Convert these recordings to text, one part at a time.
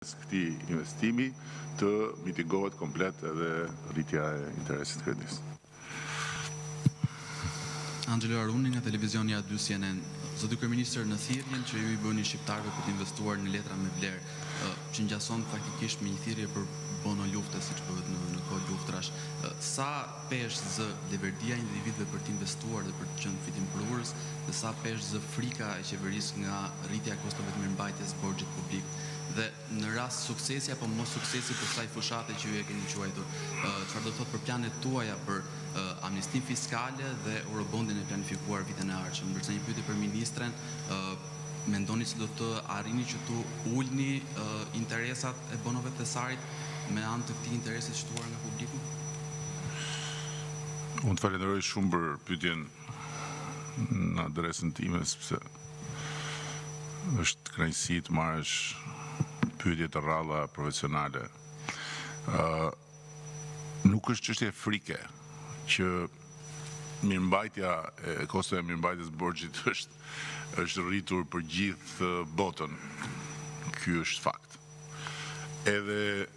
këtij investimi të mitigohet komplet edhe rritja e interesit kredis. Angelo Aruni nga televizioni A2 CNN. Zoti Kryeministër, në thirrjen që ju i bëni shqiptarëve për të investuar në letra me vlerë, që ngjason faktikisht me një thirrje për bono lufte, siç bëhet në kohë luftrash, sa pesh zë leverdia e individëve për të investuar dhe për të qenë fitimprurës, dhe sa pesh zë frika e qeverisë nga rritja e kostove të mirëmbajtjes borxhit publik. Dhe në rast suksesi apo mos suksesi për kësaj fushate që ju e keni quajtur, çfarë do thotë për planet tuaja për amnistin fiskale dhe eurobondin e planifikuar vitin e ardhshëm? Ndërsa një pyetje për ministren, mendoni se do të arrini që tu ulni interesat e bonove të thesarit me anë të këtij interesi të shtuar nga publiku? Unë të falenderoj shumë për pyetjen në adresën time, sepse është kënaqësi të marrësh pyetje të rralla profesionale. Nuk është çështje frike që mirëmbajtja e kostove mirëmbajtjes borxhit është rritur për gjithë botën. Ky është fakt. Edhe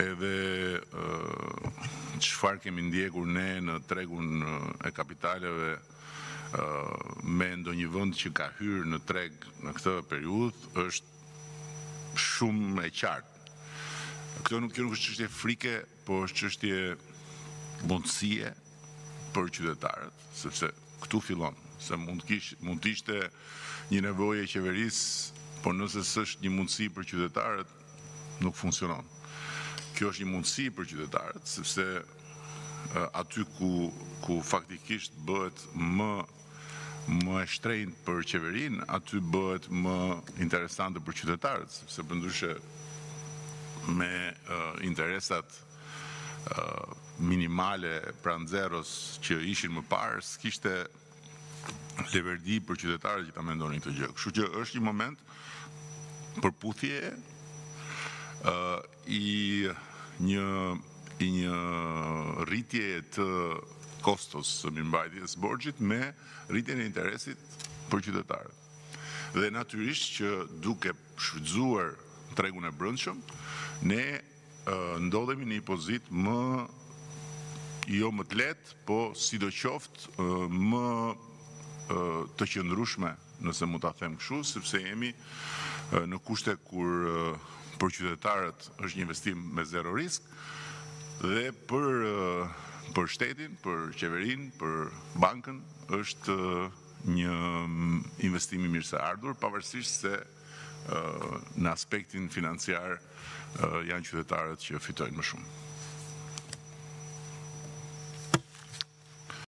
çfarë kemi ndjekur ne në tregun e kapitaleve me ndonjë vend që ka hyrë në treg në këtë periudhë është shumë e qartë. Kjo nuk është çështje frike, po është çështje mundësie për qytetarët, sepse këtu fillon, se mund të ishte një nevojë e qeverisë, por nëse s'është një mundësi për qytetarët, nuk funksionon. Kjo është një mundësi për qytetarët, sepse aty ku faktikisht bëhet më e shtrenjtë për qeverinë, aty bëhet më interesante për qytetarët, sepse përndryshe me interesat minimale pranë zeros që ishin më parë, s'kishte leverdi për qytetarët që ta mendonin këtë gjë. Kështu që është një moment përputhje i një rritje të kostos së mirëmbajtjes borxhit me rritjen e interesit për qytetarët. Dhe natyrisht që duke shfrytzuar tregun e brendshëm, ne ndodhemi në një pozitë jo më të lehtë, po sidoqoftë më të qëndrueshme, nëse mund ta them kështu, sepse jemi në kushte kur për qytetarët është një investim me zero risk dhe për shtetin, për qeverinë, për bankën është një investim i mirë se ardhur, pavarësisht se në aspektin financiar janë qytetarët që fitojnë më shumë.